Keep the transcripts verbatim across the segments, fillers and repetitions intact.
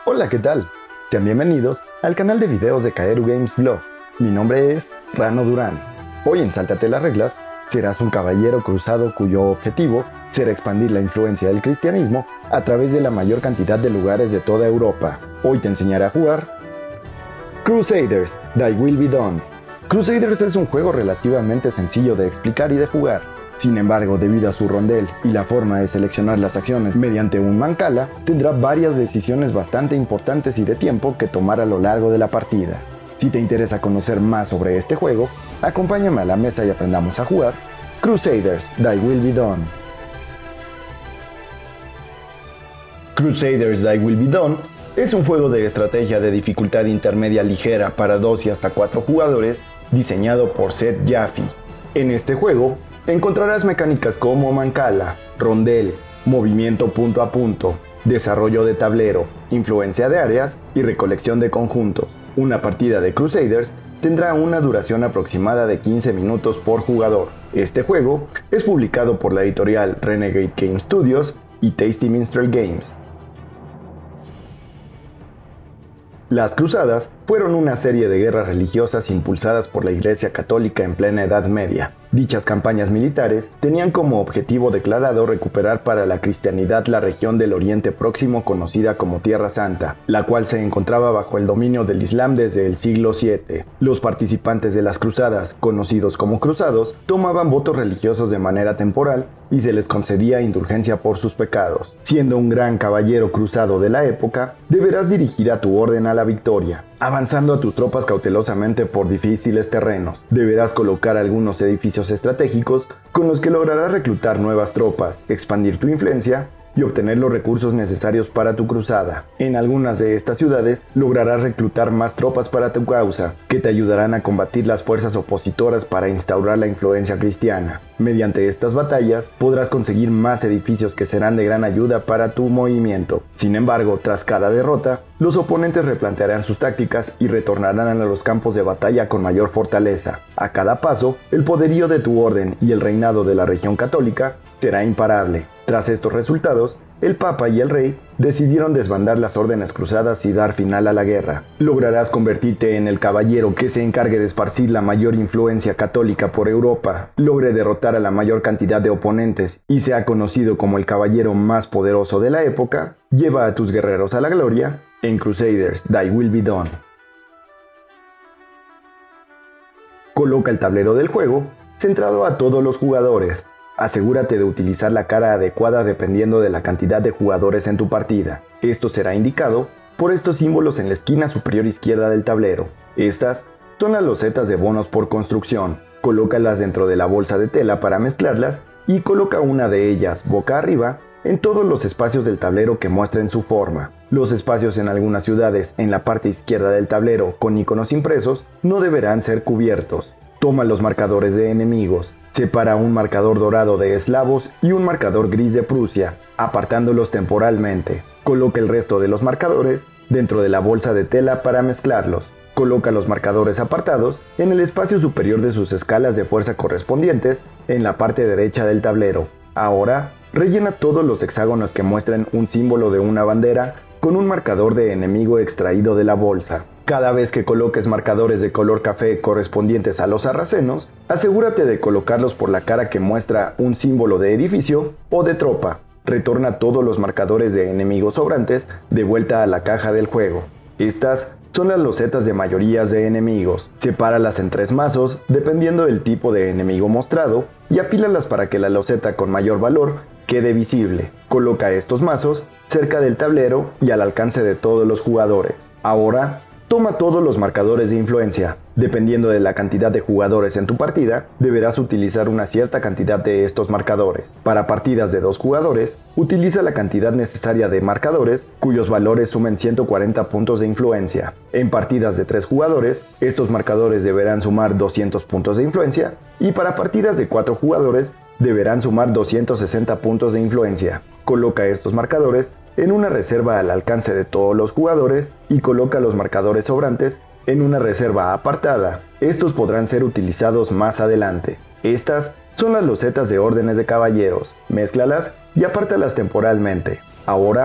Hola, ¿qué tal? Sean bienvenidos al canal de videos de Kaeru Games Vlog. Mi nombre es Rano Durán. Hoy en Sáltate las reglas serás un caballero cruzado cuyo objetivo será expandir la influencia del cristianismo a través de la mayor cantidad de lugares de toda Europa. Hoy te enseñaré a jugar Crusaders: Thy Will Be Done. Crusaders es un juego relativamente sencillo de explicar y de jugar. Sin embargo, debido a su rondel y la forma de seleccionar las acciones mediante un mancala, tendrá varias decisiones bastante importantes y de tiempo que tomar a lo largo de la partida. Si te interesa conocer más sobre este juego, acompáñame a la mesa y aprendamos a jugar Crusaders: Thy Will Be Done. Crusaders: Thy Will Be Done es un juego de estrategia de dificultad intermedia ligera para dos y hasta cuatro jugadores, diseñado por Seth Jaffe. En este juego, encontrarás mecánicas como mancala, rondel, movimiento punto a punto, desarrollo de tablero, influencia de áreas y recolección de conjuntos. Una partida de Crusaders tendrá una duración aproximada de quince minutos por jugador. Este juego es publicado por la editorial Renegade Game Studios y Tasty Minstrel Games. Las cruzadas fueron una serie de guerras religiosas impulsadas por la Iglesia Católica en plena Edad Media. Dichas campañas militares tenían como objetivo declarado recuperar para la cristianidad la región del Oriente Próximo conocida como Tierra Santa, la cual se encontraba bajo el dominio del Islam desde el siglo siete. Los participantes de las cruzadas, conocidos como cruzados, tomaban votos religiosos de manera temporal y se les concedía indulgencia por sus pecados. Siendo un gran caballero cruzado de la época, deberás dirigir a tu orden a la victoria, avanzando a tus tropas cautelosamente por difíciles terrenos. Deberás colocar algunos edificios estratégicos con los que lograrás reclutar nuevas tropas, expandir tu influencia y obtener los recursos necesarios para tu cruzada. En algunas de estas ciudades lograrás reclutar más tropas para tu causa, que te ayudarán a combatir las fuerzas opositoras para instaurar la influencia cristiana. Mediante estas batallas podrás conseguir más edificios que serán de gran ayuda para tu movimiento. Sin embargo, tras cada derrota, los oponentes replantearán sus tácticas y retornarán a los campos de batalla con mayor fortaleza. A cada paso, el poderío de tu orden y el reinado de la región católica será imparable. Tras estos resultados, el Papa y el Rey decidieron desbandar las órdenes cruzadas y dar final a la guerra. Lograrás convertirte en el caballero que se encargue de esparcir la mayor influencia católica por Europa, logre derrotar a la mayor cantidad de oponentes y sea conocido como el caballero más poderoso de la época. Lleva a tus guerreros a la gloria en Crusaders: Thy Will Be Done. Coloca el tablero del juego centrado a todos los jugadores. Asegúrate de utilizar la cara adecuada dependiendo de la cantidad de jugadores en tu partida. Esto será indicado por estos símbolos en la esquina superior izquierda del tablero. Estas son las losetas de bonos por construcción. Colócalas dentro de la bolsa de tela para mezclarlas y coloca una de ellas boca arriba en todos los espacios del tablero que muestren su forma. Los espacios en algunas ciudades en la parte izquierda del tablero con iconos impresos no deberán ser cubiertos. Toma los marcadores de enemigos. Separa un marcador dorado de eslavos y un marcador gris de Prusia, apartándolos temporalmente. Coloca el resto de los marcadores dentro de la bolsa de tela para mezclarlos. Coloca los marcadores apartados en el espacio superior de sus escalas de fuerza correspondientes en la parte derecha del tablero. Ahora, rellena todos los hexágonos que muestren un símbolo de una bandera con un marcador de enemigo extraído de la bolsa. Cada vez que coloques marcadores de color café correspondientes a los sarracenos, asegúrate de colocarlos por la cara que muestra un símbolo de edificio o de tropa. Retorna todos los marcadores de enemigos sobrantes de vuelta a la caja del juego. Estas son las losetas de mayorías de enemigos. Sepáralas en tres mazos dependiendo del tipo de enemigo mostrado y apílalas para que la loseta con mayor valor quede visible. Coloca estos mazos cerca del tablero y al alcance de todos los jugadores. Ahora, toma todos los marcadores de influencia. Dependiendo de la cantidad de jugadores en tu partida, deberás utilizar una cierta cantidad de estos marcadores. Para partidas de dos jugadores, utiliza la cantidad necesaria de marcadores cuyos valores sumen ciento cuarenta puntos de influencia. En partidas de tres jugadores, estos marcadores deberán sumar doscientos puntos de influencia y para partidas de cuatro jugadores, deberán sumar doscientos sesenta puntos de influencia. Coloca estos marcadores en una reserva al alcance de todos los jugadores y coloca los marcadores sobrantes en una reserva apartada. Estos podrán ser utilizados más adelante. Estas son las losetas de órdenes de caballeros. Mézclalas y apártalas temporalmente. Ahora,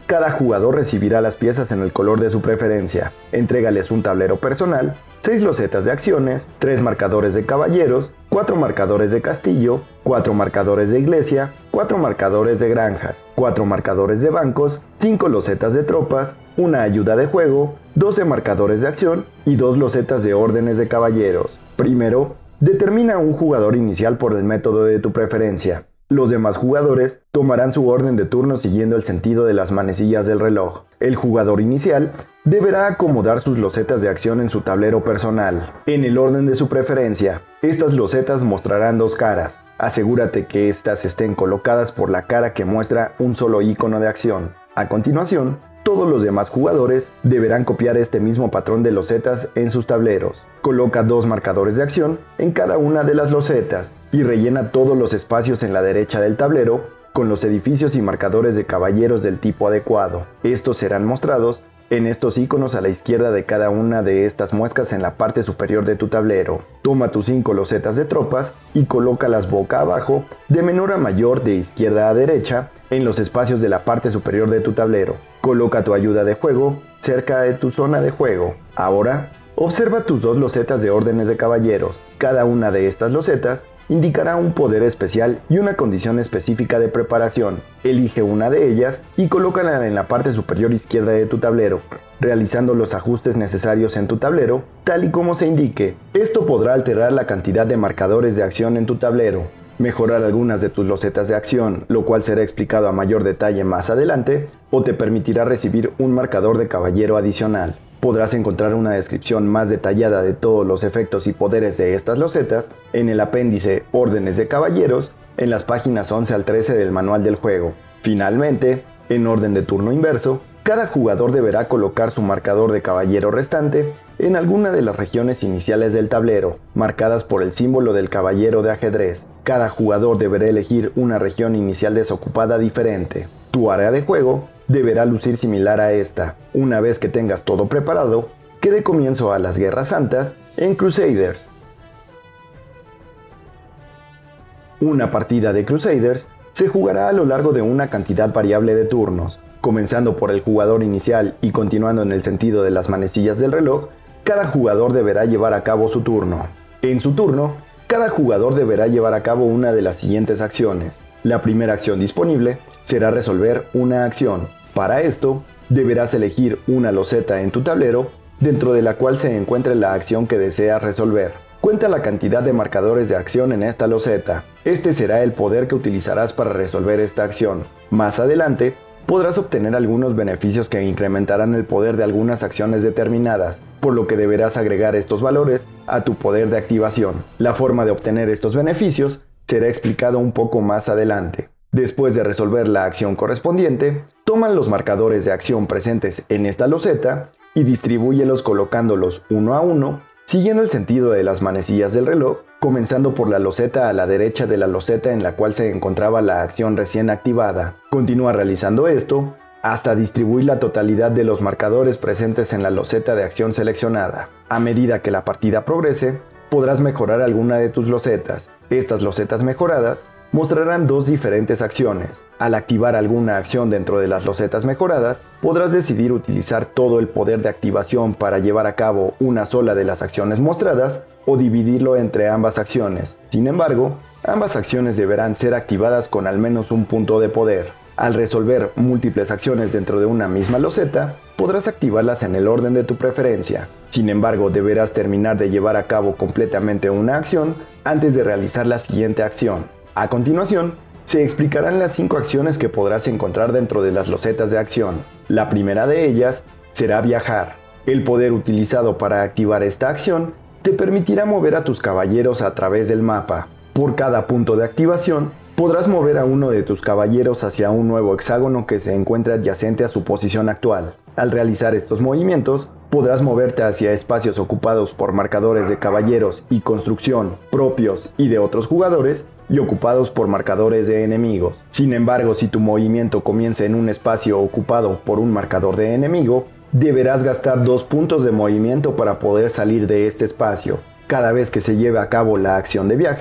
Cada jugador recibirá las piezas en el color de su preferencia. Entrégales un tablero personal, seis losetas de acciones, tres marcadores de caballeros, cuatro marcadores de castillo, cuatro marcadores de iglesia, cuatro marcadores de granjas, cuatro marcadores de bancos, cinco losetas de tropas, una ayuda de juego, doce marcadores de acción y dos losetas de órdenes de caballeros. Primero, determina un jugador inicial por el método de tu preferencia. Los demás jugadores tomarán su orden de turno siguiendo el sentido de las manecillas del reloj. El jugador inicial deberá acomodar sus losetas de acción en su tablero personal, en el orden de su preferencia. Estas losetas mostrarán dos caras. Asegúrate que éstas estén colocadas por la cara que muestra un solo icono de acción. A continuación, todos los demás jugadores deberán copiar este mismo patrón de losetas en sus tableros. Coloca dos marcadores de acción en cada una de las losetas y rellena todos los espacios en la derecha del tablero con los edificios y marcadores de caballeros del tipo adecuado. Estos serán mostrados en estos iconos a la izquierda de cada una de estas muescas en la parte superior de tu tablero. Toma tus cinco losetas de tropas y colócalas boca abajo, de menor a mayor, de izquierda a derecha, en los espacios de la parte superior de tu tablero. Coloca tu ayuda de juego cerca de tu zona de juego. Ahora, observa tus dos losetas de órdenes de caballeros. Cada una de estas losetas indicará un poder especial y una condición específica de preparación. Elige una de ellas y colócala en la parte superior izquierda de tu tablero, realizando los ajustes necesarios en tu tablero, tal y como se indique. Esto podrá alterar la cantidad de marcadores de acción en tu tablero, mejorar algunas de tus losetas de acción, lo cual será explicado a mayor detalle más adelante, o te permitirá recibir un marcador de caballero adicional. Podrás encontrar una descripción más detallada de todos los efectos y poderes de estas losetas en el apéndice Órdenes de Caballeros, en las páginas once al trece del manual del juego. Finalmente, en orden de turno inverso, cada jugador deberá colocar su marcador de caballero restante en alguna de las regiones iniciales del tablero, marcadas por el símbolo del caballero de ajedrez. Cada jugador deberá elegir una región inicial desocupada diferente. Tu área de juego deberá lucir similar a esta. Una vez que tengas todo preparado, que dé comienzo a las Guerras Santas en Crusaders. Una partida de Crusaders se jugará a lo largo de una cantidad variable de turnos. Comenzando por el jugador inicial y continuando en el sentido de las manecillas del reloj, cada jugador deberá llevar a cabo su turno. En su turno, cada jugador deberá llevar a cabo una de las siguientes acciones. La primera acción disponible será resolver una acción. Para esto, deberás elegir una loseta en tu tablero, dentro de la cual se encuentre la acción que deseas resolver. Cuenta la cantidad de marcadores de acción en esta loseta. Este será el poder que utilizarás para resolver esta acción. Más adelante, podrás obtener algunos beneficios que incrementarán el poder de algunas acciones determinadas, por lo que deberás agregar estos valores a tu poder de activación. La forma de obtener estos beneficios será explicado un poco más adelante. Después de resolver la acción correspondiente, toma los marcadores de acción presentes en esta loseta y distribúyelos colocándolos uno a uno, siguiendo el sentido de las manecillas del reloj, comenzando por la loseta a la derecha de la loseta en la cual se encontraba la acción recién activada. Continúa realizando esto hasta distribuir la totalidad de los marcadores presentes en la loseta de acción seleccionada. A medida que la partida progrese, podrás mejorar alguna de tus losetas. Estas losetas mejoradas mostrarán dos diferentes acciones. Al activar alguna acción dentro de las losetas mejoradas, podrás decidir utilizar todo el poder de activación para llevar a cabo una sola de las acciones mostradas o dividirlo entre ambas acciones. Sin embargo, ambas acciones deberán ser activadas con al menos un punto de poder. Al resolver múltiples acciones dentro de una misma loseta, podrás activarlas en el orden de tu preferencia. Sin embargo, deberás terminar de llevar a cabo completamente una acción antes de realizar la siguiente acción. A continuación, se explicarán las cinco acciones que podrás encontrar dentro de las losetas de acción. La primera de ellas será viajar. El poder utilizado para activar esta acción te permitirá mover a tus caballeros a través del mapa. Por cada punto de activación, podrás mover a uno de tus caballeros hacia un nuevo hexágono que se encuentra adyacente a su posición actual. Al realizar estos movimientos, podrás moverte hacia espacios ocupados por marcadores de caballeros y construcción propios y de otros jugadores, y ocupados por marcadores de enemigos. Sin embargo, si tu movimiento comienza en un espacio ocupado por un marcador de enemigo, deberás gastar dos puntos de movimiento para poder salir de este espacio. Cada vez que se lleve a cabo la acción de viaje,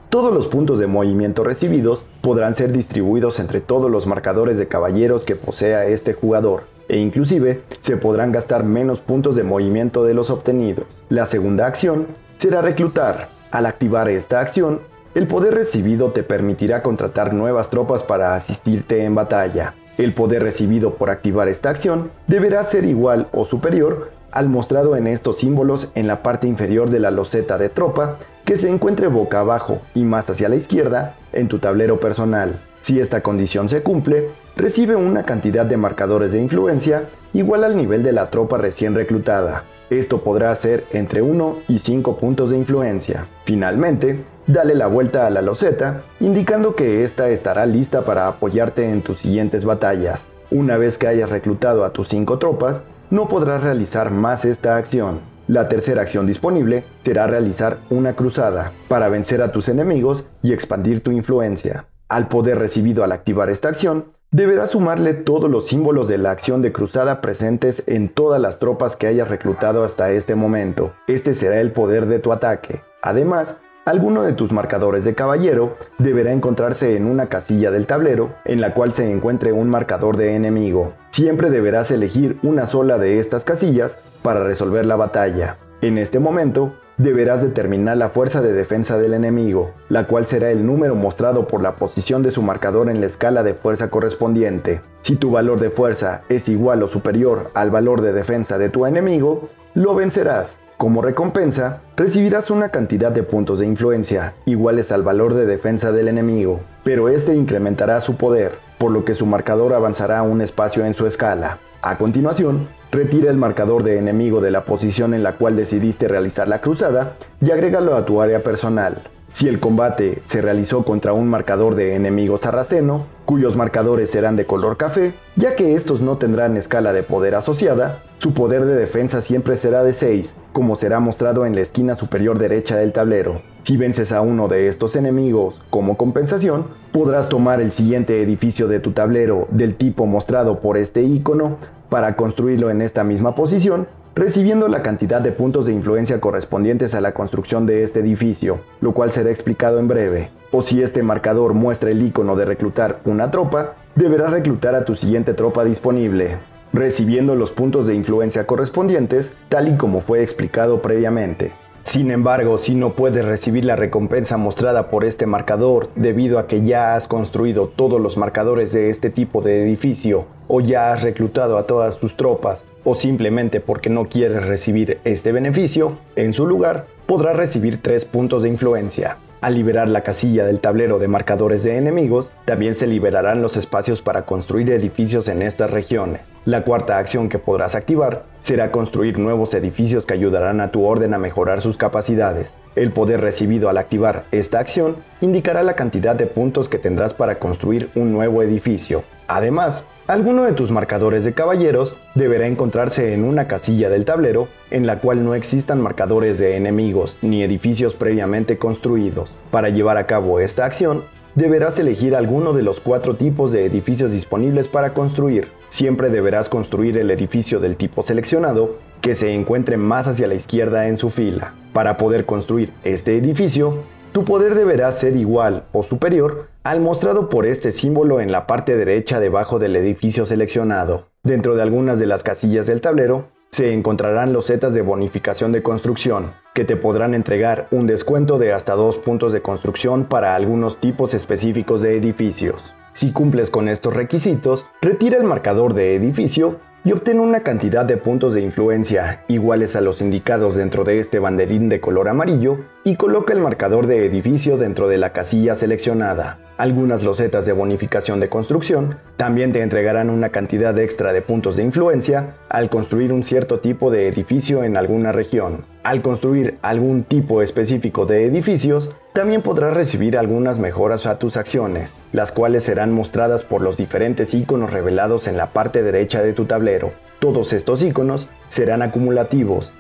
Todos los puntos de movimiento recibidos podrán ser distribuidos entre todos los marcadores de caballeros que posea este jugador, e inclusive se podrán gastar menos puntos de movimiento de los obtenidos. La segunda acción será reclutar. Al activar esta acción, el poder recibido te permitirá contratar nuevas tropas para asistirte en batalla. El poder recibido por activar esta acción deberá ser igual o superior al mostrado en estos símbolos en la parte inferior de la loseta de tropa que se encuentre boca abajo y más hacia la izquierda en tu tablero personal. Si esta condición se cumple, recibe una cantidad de marcadores de influencia igual al nivel de la tropa recién reclutada. Esto podrá ser entre uno y cinco puntos de influencia. Finalmente, dale la vuelta a la loseta, indicando que esta estará lista para apoyarte en tus siguientes batallas. Una vez que hayas reclutado a tus cinco tropas, no podrás realizar más esta acción. La tercera acción disponible será realizar una cruzada, para vencer a tus enemigos y expandir tu influencia. Al poder recibido al activar esta acción, deberás sumarle todos los símbolos de la acción de cruzada presentes en todas las tropas que hayas reclutado hasta este momento. Este será el poder de tu ataque. Además, alguno de tus marcadores de caballero deberá encontrarse en una casilla del tablero en la cual se encuentre un marcador de enemigo. Siempre deberás elegir una sola de estas casillas para resolver la batalla. En este momento, deberás determinar la fuerza de defensa del enemigo, la cual será el número mostrado por la posición de su marcador en la escala de fuerza correspondiente. Si tu valor de fuerza es igual o superior al valor de defensa de tu enemigo, lo vencerás. Como recompensa, recibirás una cantidad de puntos de influencia iguales al valor de defensa del enemigo, pero este incrementará su poder, por lo que su marcador avanzará un espacio en su escala. A continuación, retira el marcador de enemigo de la posición en la cual decidiste realizar la cruzada y agrégalo a tu área personal. Si el combate se realizó contra un marcador de enemigo sarraceno, cuyos marcadores serán de color café, ya que estos no tendrán escala de poder asociada, su poder de defensa siempre será de seis, como será mostrado en la esquina superior derecha del tablero. Si vences a uno de estos enemigos como compensación, podrás tomar el siguiente edificio de tu tablero del tipo mostrado por este icono para construirlo en esta misma posición, recibiendo la cantidad de puntos de influencia correspondientes a la construcción de este edificio, lo cual será explicado en breve. O si este marcador muestra el icono de reclutar una tropa, deberás reclutar a tu siguiente tropa disponible, recibiendo los puntos de influencia correspondientes, tal y como fue explicado previamente. Sin embargo, si no puedes recibir la recompensa mostrada por este marcador debido a que ya has construido todos los marcadores de este tipo de edificio, o ya has reclutado a todas tus tropas, o simplemente porque no quieres recibir este beneficio, en su lugar podrás recibir tres puntos de influencia. Al liberar la casilla del tablero de marcadores de enemigos, también se liberarán los espacios para construir edificios en estas regiones. La cuarta acción que podrás activar será construir nuevos edificios que ayudarán a tu orden a mejorar sus capacidades. El poder recibido al activar esta acción indicará la cantidad de puntos que tendrás para construir un nuevo edificio. Además, alguno de tus marcadores de caballeros deberá encontrarse en una casilla del tablero en la cual no existan marcadores de enemigos ni edificios previamente construidos. Para llevar a cabo esta acción, deberás elegir alguno de los cuatro tipos de edificios disponibles para construir. Siempre deberás construir el edificio del tipo seleccionado que se encuentre más hacia la izquierda en su fila. Para poder construir este edificio, tu poder deberá ser igual o superior al mostrado por este símbolo en la parte derecha debajo del edificio seleccionado. Dentro de algunas de las casillas del tablero se encontrarán losetas de bonificación de construcción, que te podrán entregar un descuento de hasta dos puntos de construcción para algunos tipos específicos de edificios. Si cumples con estos requisitos, retira el marcador de edificio y obtén una cantidad de puntos de influencia iguales a los indicados dentro de este banderín de color amarillo y coloca el marcador de edificio dentro de la casilla seleccionada. Algunas losetas de bonificación de construcción también te entregarán una cantidad extra de puntos de influencia al construir un cierto tipo de edificio en alguna región. Al construir algún tipo específico de edificios, también podrás recibir algunas mejoras a tus acciones, las cuales serán mostradas por los diferentes iconos revelados en la parte derecha de tu tablero. Todos estos iconos serán acumulativos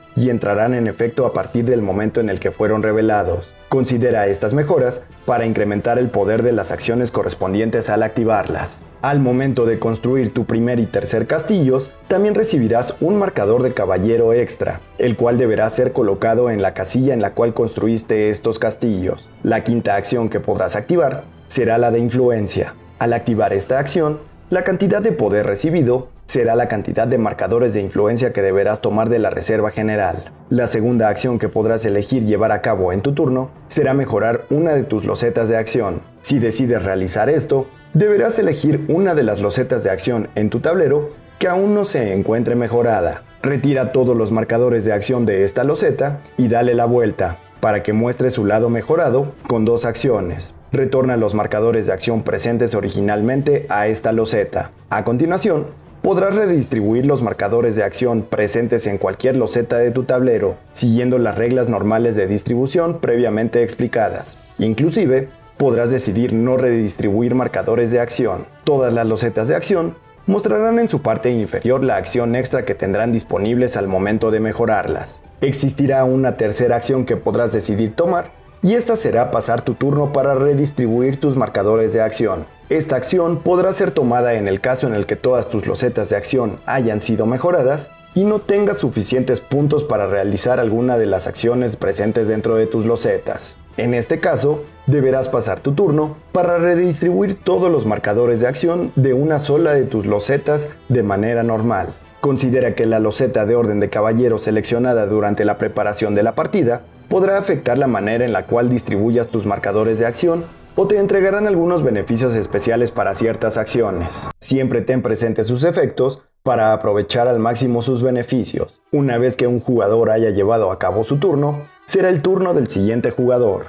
y entrarán en efecto a partir del momento en el que fueron revelados. Considera estas mejoras para incrementar el poder de las acciones correspondientes al activarlas. Al momento de construir tu primer y tercer castillos, también recibirás un marcador de caballero extra, el cual deberá ser colocado en la casilla en la cual construiste estos castillos. La quinta acción que podrás activar será la de influencia. Al activar esta acción, la cantidad de poder recibido será la cantidad de marcadores de influencia que deberás tomar de la reserva general. La segunda acción que podrás elegir llevar a cabo en tu turno será mejorar una de tus losetas de acción. Si decides realizar esto, deberás elegir una de las losetas de acción en tu tablero que aún no se encuentre mejorada. Retira todos los marcadores de acción de esta loseta y dale la vuelta para que muestre su lado mejorado con dos acciones. Retorna los marcadores de acción presentes originalmente a esta loseta. A continuación, podrás redistribuir los marcadores de acción presentes en cualquier loseta de tu tablero, siguiendo las reglas normales de distribución previamente explicadas. Inclusive, podrás decidir no redistribuir marcadores de acción. Todas las losetas de acción mostrarán en su parte inferior la acción extra que tendrán disponibles al momento de mejorarlas. Existirá una tercera acción que podrás decidir tomar, y esta será pasar tu turno para redistribuir tus marcadores de acción. Esta acción podrá ser tomada en el caso en el que todas tus losetas de acción hayan sido mejoradas y no tengas suficientes puntos para realizar alguna de las acciones presentes dentro de tus losetas. En este caso, deberás pasar tu turno para redistribuir todos los marcadores de acción de una sola de tus losetas de manera normal. Considera que la loseta de orden de caballero seleccionada durante la preparación de la partida podrá afectar la manera en la cual distribuyas tus marcadores de acción o te entregarán algunos beneficios especiales para ciertas acciones. Siempre ten presentes sus efectos para aprovechar al máximo sus beneficios. Una vez que un jugador haya llevado a cabo su turno, será el turno del siguiente jugador.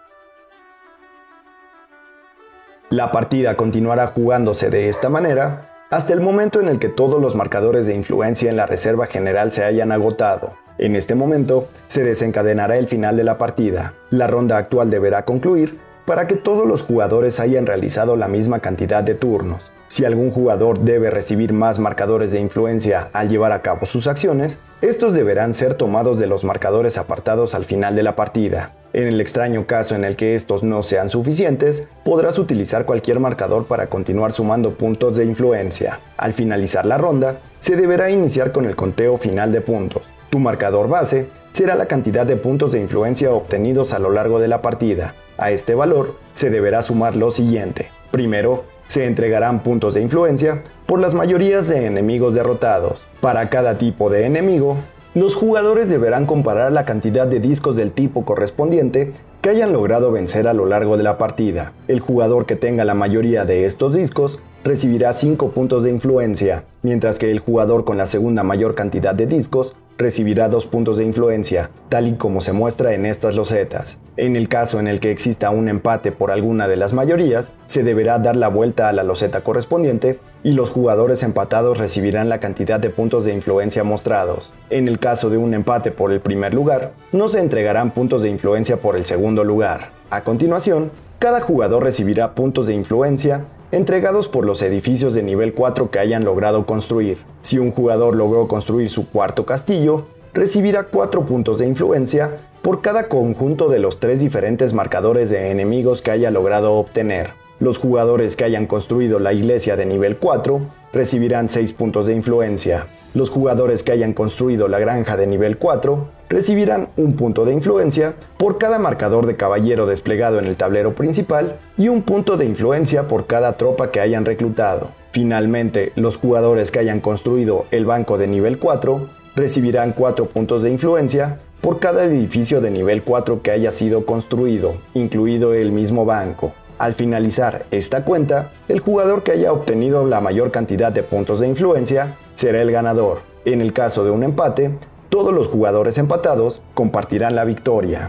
La partida continuará jugándose de esta manera hasta el momento en el que todos los marcadores de influencia en la reserva general se hayan agotado. En este momento, se desencadenará el final de la partida. La ronda actual deberá concluir para que todos los jugadores hayan realizado la misma cantidad de turnos. Si algún jugador debe recibir más marcadores de influencia al llevar a cabo sus acciones, estos deberán ser tomados de los marcadores apartados al final de la partida. En el extraño caso en el que estos no sean suficientes, podrás utilizar cualquier marcador para continuar sumando puntos de influencia. Al finalizar la ronda, se deberá iniciar con el conteo final de puntos. Tu marcador base será la cantidad de puntos de influencia obtenidos a lo largo de la partida. A este valor se deberá sumar lo siguiente. Primero, se entregarán puntos de influencia por las mayorías de enemigos derrotados. Para cada tipo de enemigo, los jugadores deberán comparar la cantidad de discos del tipo correspondiente que hayan logrado vencer a lo largo de la partida. El jugador que tenga la mayoría de estos discos recibirá cinco puntos de influencia, mientras que el jugador con la segunda mayor cantidad de discos recibirá dos puntos de influencia, tal y como se muestra en estas losetas. En el caso en el que exista un empate por alguna de las mayorías, se deberá dar la vuelta a la loseta correspondiente y los jugadores empatados recibirán la cantidad de puntos de influencia mostrados. En el caso de un empate por el primer lugar, no se entregarán puntos de influencia por el segundo lugar. A continuación, cada jugador recibirá puntos de influencia entregados por los edificios de nivel cuatro que hayan logrado construir. Si un jugador logró construir su cuarto castillo, recibirá cuatro puntos de influencia por cada conjunto de los tres diferentes marcadores de enemigos que haya logrado obtener. Los jugadores que hayan construido la iglesia de nivel cuatro recibirán seis puntos de influencia. Los jugadores que hayan construido la granja de nivel cuatro recibirán un punto de influencia por cada marcador de caballero desplegado en el tablero principal y un punto de influencia por cada tropa que hayan reclutado. Finalmente, los jugadores que hayan construido el banco de nivel cuatro recibirán cuatro puntos de influencia por cada edificio de nivel cuatro que haya sido construido, incluido el mismo banco. Al finalizar esta cuenta, el jugador que haya obtenido la mayor cantidad de puntos de influencia será el ganador. En el caso de un empate, todos los jugadores empatados compartirán la victoria.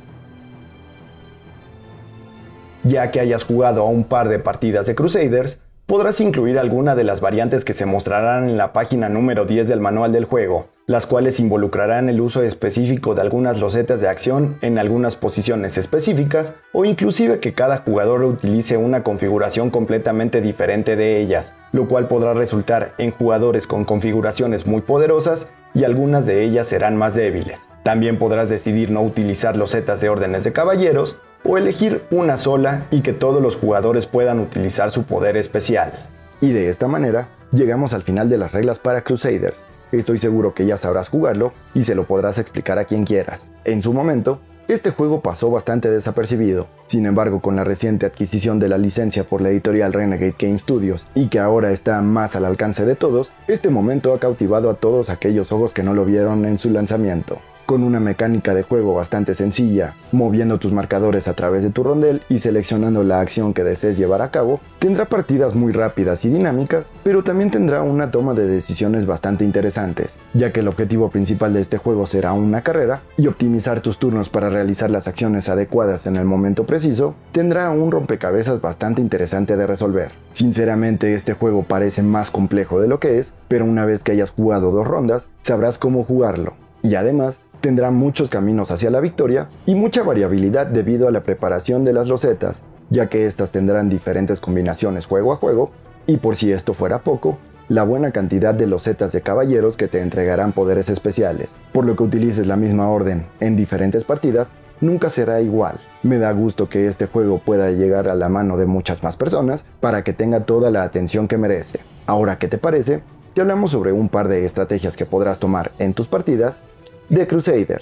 Ya que hayas jugado a un par de partidas de Crusaders, podrás incluir alguna de las variantes que se mostrarán en la página número diez del manual del juego. las cuales involucrarán el uso específico de algunas losetas de acción en algunas posiciones específicas, o inclusive que cada jugador utilice una configuración completamente diferente de ellas, lo cual podrá resultar en jugadores con configuraciones muy poderosas y algunas de ellas serán más débiles. También podrás decidir no utilizar losetas de órdenes de caballeros, o elegir una sola y que todos los jugadores puedan utilizar su poder especial. Y de esta manera, llegamos al final de las reglas para Crusaders. Estoy seguro que ya sabrás jugarlo y se lo podrás explicar a quien quieras. En su momento, este juego pasó bastante desapercibido. Sin embargo, con la reciente adquisición de la licencia por la editorial Renegade Game Studios y que ahora está más al alcance de todos, este momento ha cautivado a todos aquellos ojos que no lo vieron en su lanzamiento. Con una mecánica de juego bastante sencilla, moviendo tus marcadores a través de tu rondel y seleccionando la acción que desees llevar a cabo, tendrá partidas muy rápidas y dinámicas, pero también tendrá una toma de decisiones bastante interesantes, ya que el objetivo principal de este juego será una carrera, y optimizar tus turnos para realizar las acciones adecuadas en el momento preciso, tendrá un rompecabezas bastante interesante de resolver. Sinceramente, este juego parece más complejo de lo que es, pero una vez que hayas jugado dos rondas, sabrás cómo jugarlo, y además, tendrá muchos caminos hacia la victoria y mucha variabilidad debido a la preparación de las losetas, ya que estas tendrán diferentes combinaciones juego a juego, y por si esto fuera poco, la buena cantidad de losetas de caballeros que te entregarán poderes especiales, por lo que utilices la misma orden en diferentes partidas, nunca será igual. Me da gusto que este juego pueda llegar a la mano de muchas más personas para que tenga toda la atención que merece. Ahora, ¿qué te parece? Te hablamos sobre un par de estrategias que podrás tomar en tus partidas de Crusaders.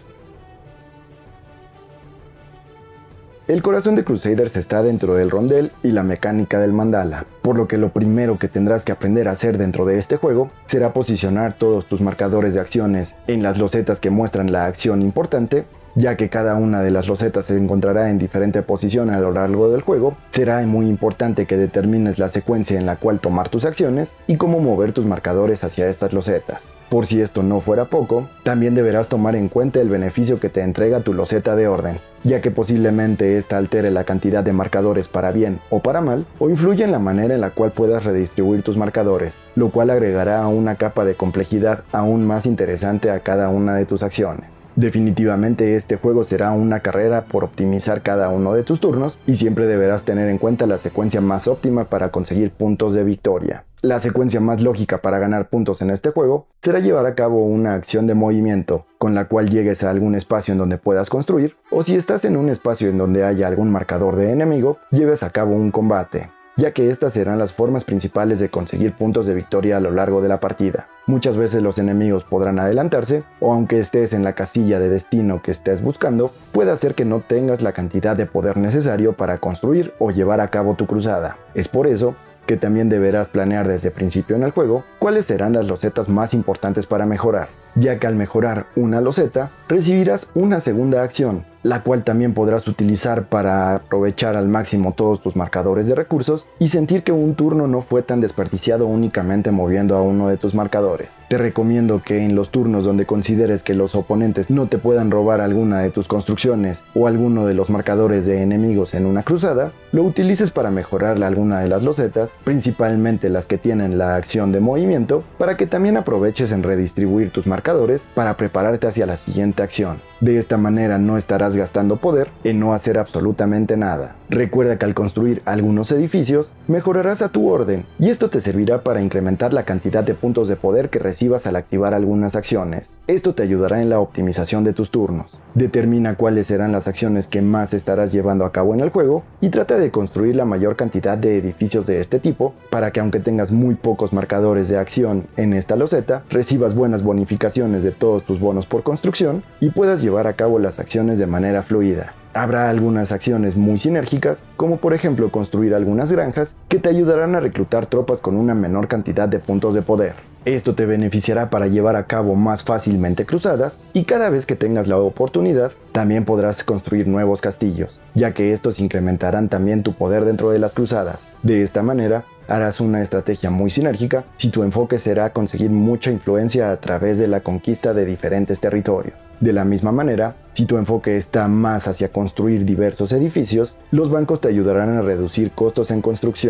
El corazón de Crusaders está dentro del rondel y la mecánica del mandala, por lo que lo primero que tendrás que aprender a hacer dentro de este juego será posicionar todos tus marcadores de acciones en las losetas que muestran la acción importante, ya que cada una de las losetas se encontrará en diferente posición a lo largo del juego. Será muy importante que determines la secuencia en la cual tomar tus acciones y cómo mover tus marcadores hacia estas losetas. Por si esto no fuera poco, también deberás tomar en cuenta el beneficio que te entrega tu loseta de orden, ya que posiblemente esta altere la cantidad de marcadores para bien o para mal, o influye en la manera en la cual puedas redistribuir tus marcadores, lo cual agregará una capa de complejidad aún más interesante a cada una de tus acciones. Definitivamente este juego será una carrera por optimizar cada uno de tus turnos y siempre deberás tener en cuenta la secuencia más óptima para conseguir puntos de victoria. La secuencia más lógica para ganar puntos en este juego será llevar a cabo una acción de movimiento, con la cual llegues a algún espacio en donde puedas construir, o si estás en un espacio en donde haya algún marcador de enemigo, lleves a cabo un combate, ya que estas serán las formas principales de conseguir puntos de victoria a lo largo de la partida. Muchas veces los enemigos podrán adelantarse, o aunque estés en la casilla de destino que estés buscando, puede hacer que no tengas la cantidad de poder necesario para construir o llevar a cabo tu cruzada. Es por eso que también deberás planear desde el principio en el juego cuáles serán las losetas más importantes para mejorar, ya que al mejorar una loseta, recibirás una segunda acción, la cual también podrás utilizar para aprovechar al máximo todos tus marcadores de recursos y sentir que un turno no fue tan desperdiciado únicamente moviendo a uno de tus marcadores. Te recomiendo que en los turnos donde consideres que los oponentes no te puedan robar alguna de tus construcciones o alguno de los marcadores de enemigos en una cruzada, lo utilices para mejorar alguna de las losetas, principalmente las que tienen la acción de movimiento, para que también aproveches en redistribuir tus marcadores para prepararte hacia la siguiente acción. De esta manera no estarás gastando poder en no hacer absolutamente nada. Recuerda que al construir algunos edificios, mejorarás a tu orden, y esto te servirá para incrementar la cantidad de puntos de poder que recibas al activar algunas acciones. Esto te ayudará en la optimización de tus turnos. Determina cuáles serán las acciones que más estarás llevando a cabo en el juego y trata de construir la mayor cantidad de edificios de este tipo para que, aunque tengas muy pocos marcadores de acción en esta loseta, recibas buenas bonificaciones de todos tus bonos por construcción y puedas llevar a cabo las acciones de manera fluida. Habrá algunas acciones muy sinérgicas, como por ejemplo construir algunas granjas que te ayudarán a reclutar tropas con una menor cantidad de puntos de poder. Esto te beneficiará para llevar a cabo más fácilmente cruzadas, y cada vez que tengas la oportunidad, también podrás construir nuevos castillos, ya que estos incrementarán también tu poder dentro de las cruzadas. De esta manera, harás una estrategia muy sinérgica si tu enfoque será conseguir mucha influencia a través de la conquista de diferentes territorios. De la misma manera, si tu enfoque está más hacia construir diversos edificios, los bancos te ayudarán a reducir costos en construcción.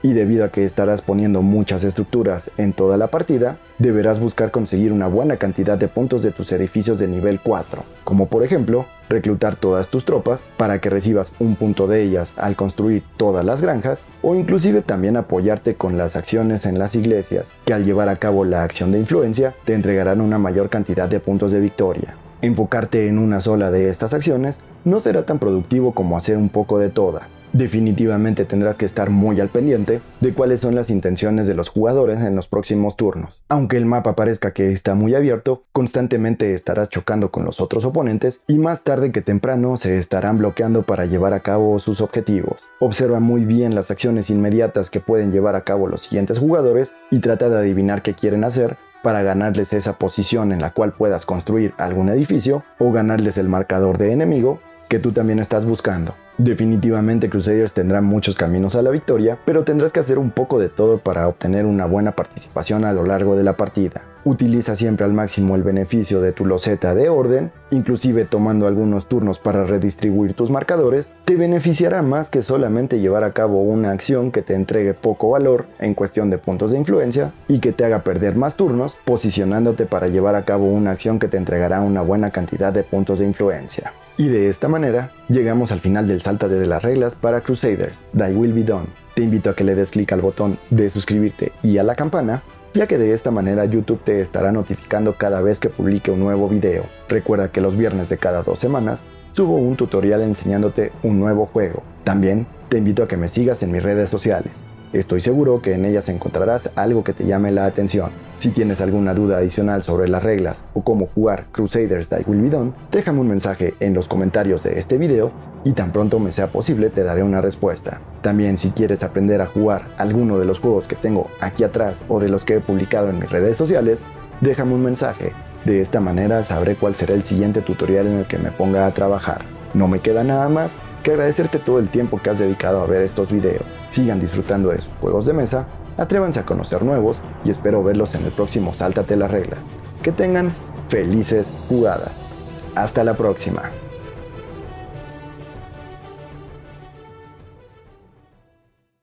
y debido a que estarás poniendo muchas estructuras en toda la partida, deberás buscar conseguir una buena cantidad de puntos de tus edificios de nivel cuatro, como por ejemplo, reclutar todas tus tropas para que recibas un punto de ellas al construir todas las granjas, o inclusive también apoyarte con las acciones en las iglesias, que al llevar a cabo la acción de influencia te entregarán una mayor cantidad de puntos de victoria. Enfocarte en una sola de estas acciones no será tan productivo como hacer un poco de todas. Definitivamente tendrás que estar muy al pendiente de cuáles son las intenciones de los jugadores en los próximos turnos. Aunque el mapa parezca que está muy abierto, constantemente estarás chocando con los otros oponentes y más tarde que temprano se estarán bloqueando para llevar a cabo sus objetivos. Observa muy bien las acciones inmediatas que pueden llevar a cabo los siguientes jugadores y trata de adivinar qué quieren hacer para ganarles esa posición en la cual puedas construir algún edificio o ganarles el marcador de enemigo que tú también estás buscando. Definitivamente Crusaders tendrá muchos caminos a la victoria, pero tendrás que hacer un poco de todo para obtener una buena participación a lo largo de la partida. Utiliza siempre al máximo el beneficio de tu loseta de orden, inclusive tomando algunos turnos para redistribuir tus marcadores, te beneficiará más que solamente llevar a cabo una acción que te entregue poco valor en cuestión de puntos de influencia y que te haga perder más turnos, posicionándote para llevar a cabo una acción que te entregará una buena cantidad de puntos de influencia. Y de esta manera, llegamos al final del Sáltate de las reglas para Crusaders, Thy Will Be Done. Te invito a que le des clic al botón de suscribirte y a la campana, ya que de esta manera YouTube te estará notificando cada vez que publique un nuevo video. Recuerda que los viernes de cada dos semanas subo un tutorial enseñándote un nuevo juego. También te invito a que me sigas en mis redes sociales. Estoy seguro que en ellas encontrarás algo que te llame la atención. Si tienes alguna duda adicional sobre las reglas o cómo jugar Crusaders Thy Will Be Done, déjame un mensaje en los comentarios de este video y tan pronto me sea posible te daré una respuesta. También si quieres aprender a jugar alguno de los juegos que tengo aquí atrás o de los que he publicado en mis redes sociales, déjame un mensaje. De esta manera sabré cuál será el siguiente tutorial en el que me ponga a trabajar. No me queda nada más que agradecerte todo el tiempo que has dedicado a ver estos videos. Sigan disfrutando de sus juegos de mesa, atrévanse a conocer nuevos y espero verlos en el próximo Sáltate las reglas. Que tengan felices jugadas. Hasta la próxima.